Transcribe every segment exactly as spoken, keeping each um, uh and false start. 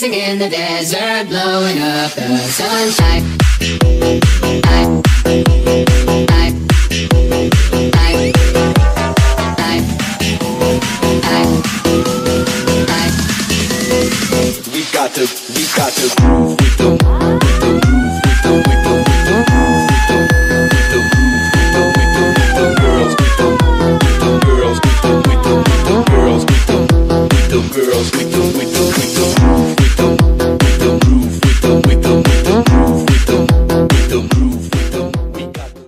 racing in the desert, blowing up the sunshine. I, I, I, I, I, I. We got to, we got to groove with the, with the groove, with the, with the, with the groove, with the, with the groove, with the, with the, with the girls, with the, with the girls, with the, with the, with the girls, with the, with the girls, with the, with the, with the groove, with the, with the groove, with the, with the, with the groove, with the, with the groove, with the. We got to.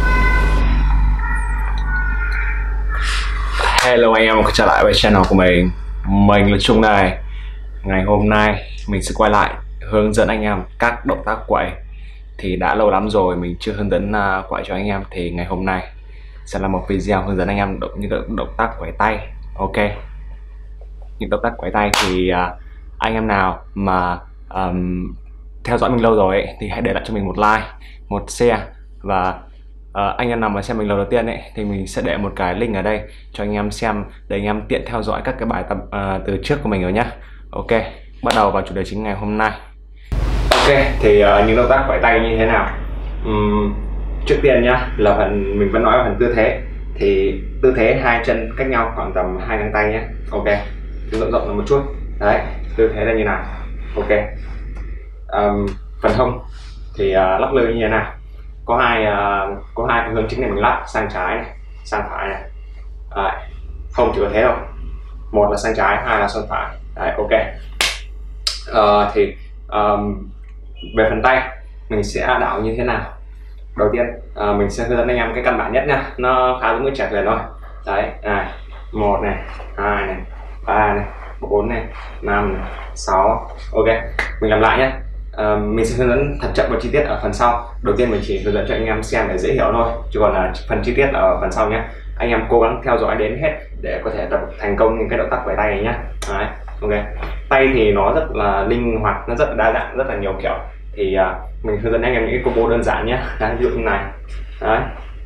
Hello anh em, quay trở lại với channel của mình. Mình là Trung này. Ngày hôm nay mình sẽ quay lại hướng dẫn anh em các động tác quẩy. Thì đã lâu lắm rồi mình chưa hướng dẫn uh, quẩy cho anh em. Thì ngày hôm nay sẽ là một video hướng dẫn anh em động những động, động tác quẩy tay. Ok. Những động tác quẩy tay thì uh, anh em nào mà um, theo dõi mình lâu rồi ấy, thì hãy để lại cho mình một like, một share. Và uh, anh em nào mà xem mình lần đầu tiên ấy, thì mình sẽ để một cái link ở đây cho anh em xem để anh em tiện theo dõi các cái bài tập uh, từ trước của mình rồi nhá. Ok, bắt đầu vào chủ đề chính ngày hôm nay. Ok, thì uh, những động tác quẩy tay như thế nào? Uhm, trước tiên nhá, là phần mình vẫn nói về phần tư thế. Thì tư thế hai chân cách nhau khoảng tầm hai găng tay nhé. Ok, rộng rộng là một chút. Đấy, tư thế là như nào? Ok. Um, phần hông thì uh, lắc lư như thế nào? Có hai uh, có hai cái hướng chính để mình lắc, sang trái này, sang phải này. Đấy, không chỉ có thế đâu. Một là sang trái, hai là sang phải. Đấy, ok. Uh, thì um, về phần tay mình sẽ đảo như thế nào? Đầu tiên uh, mình sẽ hướng dẫn anh em cái căn bản nhất nha, nó khá giống với trèo thuyền thôi. Đấy, này, một này, hai này, ba này, bốn này, năm này, sáu. Ok, mình làm lại nhé. Uh, mình sẽ hướng dẫn thật chậm và chi tiết ở phần sau. Đầu tiên mình chỉ hướng dẫn cho anh em xem để dễ hiểu thôi, chứ còn là phần chi tiết là ở phần sau nhé. Anh em cố gắng theo dõi đến hết để có thể tập thành công những cái động tác quẩy tay này nhé. Đấy, ok. Tay thì nó rất là linh hoạt, nó rất là đa dạng, rất là nhiều kiểu. Thì uh, mình hướng dẫn anh em những cái combo đơn giản nhé. Đấy, ví dụ như này. Đấy,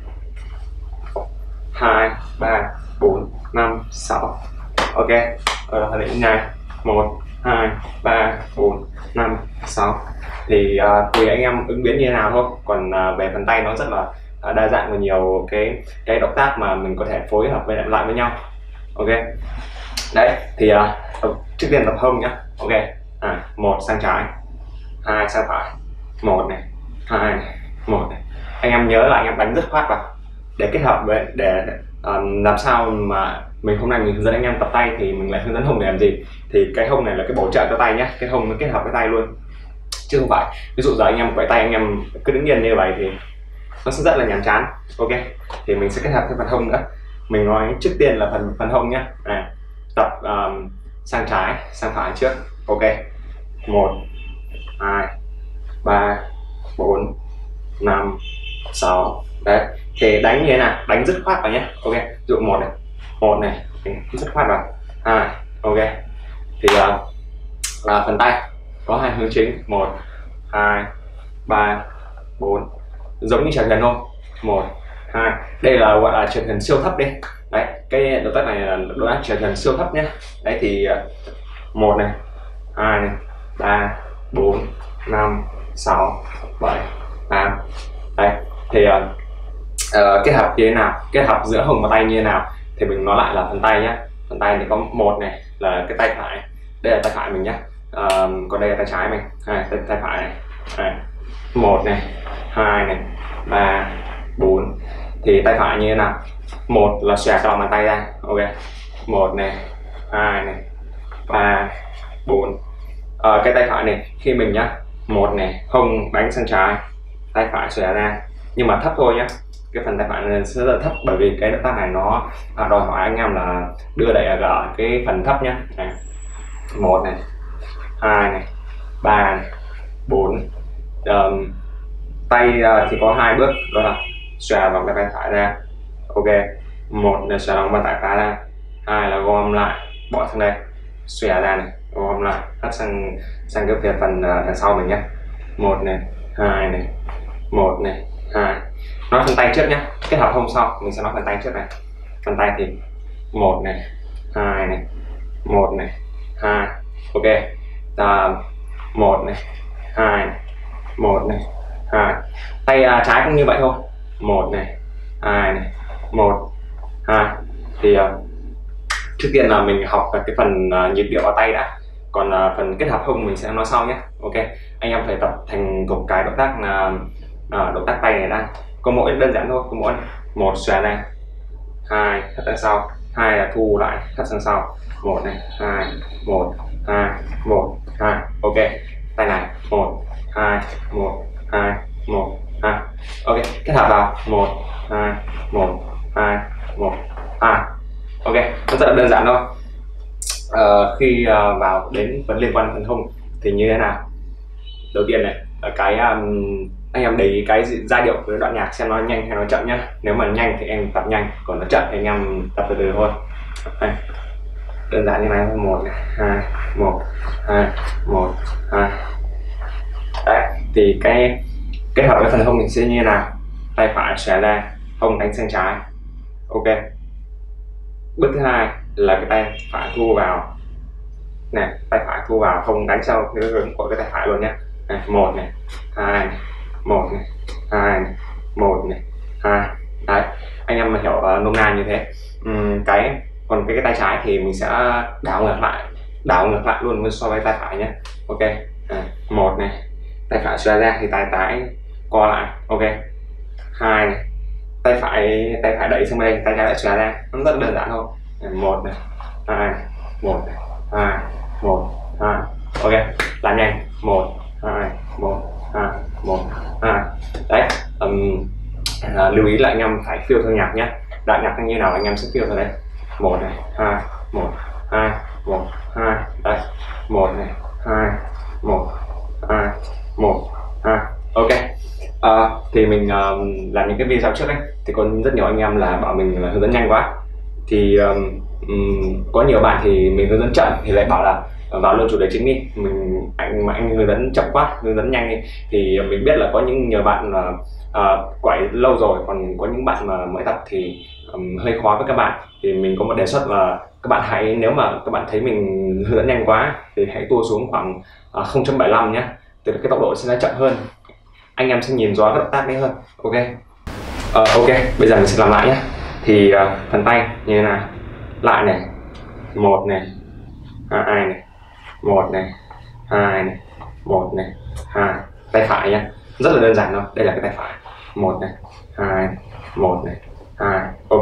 hai, ba, bốn, năm, sáu. Ok, ở hình ảnh này, một, hai, ba, bốn, năm, sáu. Thì uh, tùy anh em ứng biến như thế nào thôi. Còn uh, về phần tay nó rất là uh, đa dạng và nhiều cái cái động tác mà mình có thể phối hợp với lại với nhau. Ok. Đấy, thì uh, trước tiên tập hông nhá. Ok. À, một sang trái, hai sang phải, một này, hai này, một này. Anh em nhớ là anh em đánh rất khoát vào để kết hợp với để uh, làm sao mà mình hôm nay mình hướng dẫn anh em tập tay thì mình lại hướng dẫn hông để làm gì? Thì cái hông này là cái bổ trợ cho tay nhé, cái hông nó kết hợp với tay luôn, chứ không phải ví dụ giờ anh em quẩy tay anh em cứ đứng yên như vậy thì nó sẽ rất là nhàm chán. Ok, thì mình sẽ kết hợp với phần hông nữa. Mình nói trước tiên là phần phần hông nhé. À, tập um, sang trái sang phải trước. Ok, một, hai, ba, bốn, năm, sáu. Đấy, thì đánh như thế nào? Đánh dứt khoát vào nhé. Ok, ví dụ một này, một này, dứt khoát vào. Hai, ok. Thì uh, là phần tay có hai hướng chính, một, hai, ba, bốn, giống như trèo thuyền thôi. Một, hai. Đây là gọi là trèo thuyền siêu thấp đi. Đấy, cái động tác này là động tác trèo thuyền siêu thấp nhé. Đấy thì một này, hai này, ba, bốn, năm, sáu, bảy, tám. Đấy, thì uh, uh, kết hợp như thế nào? Kết hợp giữa hông và tay như thế nào? Thì mình nói lại là phần tay nhé. Phần tay thì có một này là cái tay phải. Đây là tay phải mình nhé. Uh, còn đây là tay trái mình. Hai, tay, tay phải này. Đây. Một này, hai này, ba, bốn. Thì tay phải như thế nào? Một là xòe cái lòng bàn tay ra. Ok, một này, hai này, ba, bốn. Uh, cái tay phải này khi mình nhá, một này hông đánh sang trái, tay phải xòe ra nhưng mà thấp thôi nhé. Cái phần tay phải này sẽ rất là thấp bởi vì cái động tác này nó đòi hỏi anh em là đưa đẩy ở cái phần thấp nhé. Này, một này, hai này, ba này, bốn. Um, tay uh, thì có hai bước, đó là xòe vòng tay phải ra. Ok, một là xòe vòng tay phải ra, hai là gom lại bỏ sang đây, xòe ra này, gom lại hất sang sang cái phía phần uh, đằng sau mình nhé. Một này, hai này, một này, hai. Nói phần tay trước nhé, kết hợp hông sau, mình sẽ nói phần tay trước này. Phần tay thì một này, hai này, một này, hai. Ok, à, một này, hai này, một này, hai. Tay à, trái cũng như vậy thôi, một này, hai này, một, hai. Thì à, trước tiên là mình học cái phần uh, nhịp điệu vào tay đã, còn uh, phần kết hợp hông mình sẽ nói sau nhé. Ok, anh em phải tập thành một cái động tác là uh, động tác tay này đã. Có mỗi đơn giản thôi, có mỗi một xòe ra, hai thắt sang sau, hai là thu lại thắt sang sau, một này, hai, một, hai, một, hai. Ok, tay này một, hai, một, hai, một, hai. Ok, kết hợp vào một, hai, một, hai, một, hai. Ok, nó rất là đơn giản thôi. Uh, khi uh, vào đến vấn liên quan đến phần hông thì như thế nào? Đầu tiên này, ở cái um, anh em để ý cái giai điệu của đoạn nhạc xem nó nhanh hay nó chậm nhá. Nếu mà nhanh thì em tập nhanh, còn nó chậm thì anh em tập từ từ thôi. Đây. Đơn giản như này, một, hai, một, hai, một, hai. Đấy, thì cái kết hợp với phần hông mình sẽ như thế nào? Tay phải xòe ra, hông đánh sang trái. Ok. Bước thứ hai là cái tay phải thu vào này, tay phải thu vào, không đánh sau cái hướng của cái tay phải luôn nhé. Này, một này, hai này, một này, hai này, một này, hai. Đấy, anh em mà hiểu uh, nôm na như thế. Uhm, cái còn cái, cái tay trái thì mình sẽ đảo ngược lại, đảo ngược lại luôn so với tay phải nhé. Ok, à, một này, tay phải xòe ra thì tay trái co lại. Ok, hai này, tay phải tay phải đẩy sang đây, tay trái lại xòe ra, nó rất là đơn giản thôi. Một này, hai, một này, hai, một, hai. Ok, làm nhanh, một, hai, một, hai, một, hai. Đấy, um, à, lưu ý là anh em phải feel theo nhạc nhé. Đoạn nhạc như nào anh em sẽ feel theo đấy. Một này, hai, một, hai, một, hai. Đấy, một này, hai, một, hai, một, hai. Ok. À, thì mình uh, làm những cái video trước đấy thì có rất nhiều anh em là bảo mình là hướng dẫn nhanh quá, thì um, um, có nhiều bạn thì mình hướng dẫn chậm thì lại bảo là vào luôn chủ đề chính đi, mình anh mà anh hướng dẫn chậm quá, hướng dẫn nhanh đi. Thì mình biết là có những nhiều bạn mà uh, quẩy lâu rồi, còn có những bạn mà mới tập thì um, hơi khó với các bạn. Thì mình có một đề xuất là các bạn hãy, nếu mà các bạn thấy mình hướng dẫn nhanh quá thì hãy tua xuống khoảng uh, không chấm bảy lăm nhé, thì cái tốc độ sẽ chậm hơn, anh em sẽ nhìn rõ các động tác đấy hơn. Ok. Uh, ok, bây giờ mình sẽ làm lại nhé. Thì uh, phần tay như thế nào? Lại này, một này, hai này, một này, hai này, một này, hai. Tay phải nhé, rất là đơn giản thôi. Đây là cái tay phải, một này, hai, một này, hai. Ok,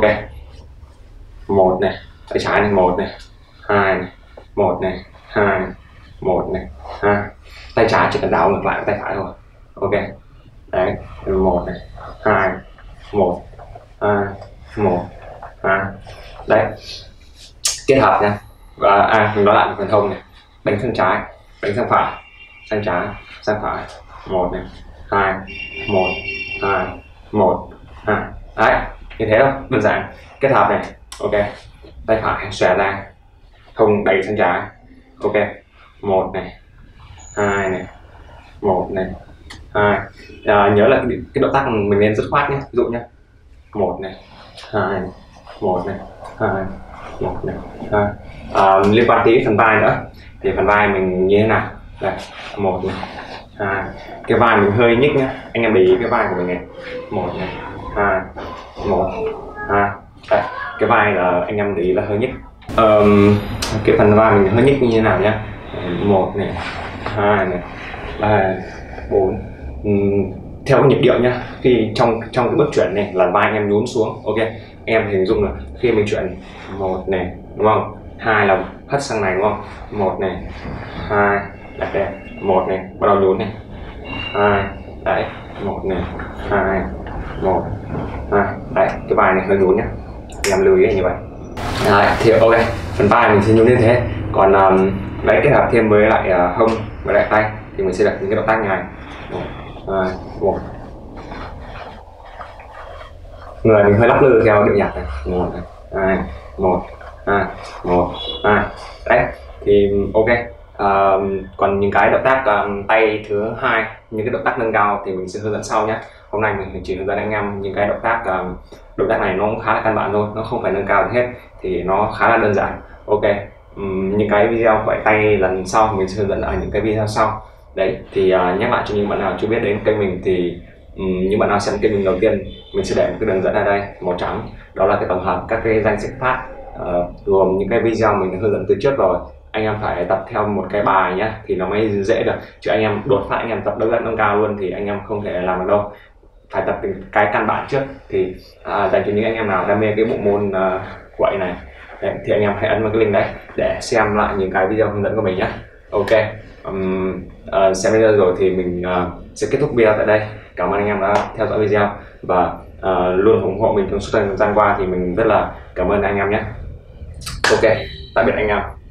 một này, tay trái này, một này, hai này, một này, hai, một này, hai. Tay trái chỉ cần đảo ngược lại với tay phải thôi. Ok, đấy, một này, hai, một, hai, một, hai. Đấy, kết hợp nha. Và à, mình nói lại phần hông này, đánh sang trái, đánh sang phải, sang trái, sang phải, một này, hai, một, hai, một, hai. Đấy, như thế thôi, đơn giản. Kết hợp này. Ok, tay phải xòe ra, hông đẩy sang trái. Ok, một này, hai này, một này, hai. À, nhớ là cái, cái động tác mình nên dứt khoát nhé. Ví dụ nhé, một này, hai này, một này, hai, một này, hai. À, liên quan tí phần vai nữa, thì phần vai mình như thế nào? Đây, một này, hai. Cái vai mình hơi nhích nhá, anh em để ý cái vai của mình này, một này, hai, một, hai. Đây, cái vai là anh em để ý là hơi nhích. Um, cái phần vai mình hơi nhích như thế nào nhá? Một này, hai này, ba, bốn. Um, theo cái nhịp điệu nhá, khi trong trong cái bước chuyển này là vai anh em nhún xuống. Ok, anh em hình dung là khi mình chuyển một này, đúng không? Hai là hất sang này, đúng không? Một này, hai, đặt đây, một này, bắt đầu nhún này, hai, đấy, một này, hai, một, hai. Đấy, cái vai này hơi nhún nhá, anh em lưu ý như vậy. Đấy, thì ok, phần vai mình sẽ nhún như thế. Còn um, đấy, kết hợp thêm với lại uh, hông với lại tay thì mình sẽ đặt những cái động tác như này. Một, hai, một. Người mình hơi lắc lư theo điệu nhạc này. Một, hai, một, hai, một, hai. Đấy, thì ok. Uh, còn những cái động tác um, tay thứ hai, những cái động tác nâng cao thì mình sẽ hướng dẫn sau nhé. Hôm nay mình chỉ hướng dẫn anh em những cái động tác um, động tác này nó cũng khá là căn bản thôi, nó không phải nâng cao gì hết, thì nó khá là đơn giản. Ok, um, những cái video quậy tay lần sau mình sẽ hướng dẫn ở những cái video sau. Đấy thì uh, nhắc lại cho những bạn nào chưa biết đến kênh mình thì um, những bạn nào xem kênh mình đầu tiên, mình sẽ để một cái đường dẫn ở đây màu trắng, đó là cái tổng hợp các cái danh sách phát uh, gồm những cái video mình hướng dẫn từ trước rồi. Anh em phải tập theo một cái bài nhé thì nó mới dễ được, chứ anh em đột phát anh em tập đấu gậy nâng cao luôn thì anh em không thể làm được đâu. Phải tập cái căn bản trước. Thì à, dành cho những anh em nào đam mê cái bộ môn uh, quậy này đấy, thì anh em hãy ấn vào cái link đấy để xem lại những cái video hướng dẫn của mình nhé. Ok, um, uh, xem video rồi thì mình uh, sẽ kết thúc video tại đây. Cảm ơn anh em đã theo dõi video và uh, luôn ủng hộ mình trong suốt thời gian qua thì mình rất là cảm ơn anh em nhé. Ok, tạm biệt anh em.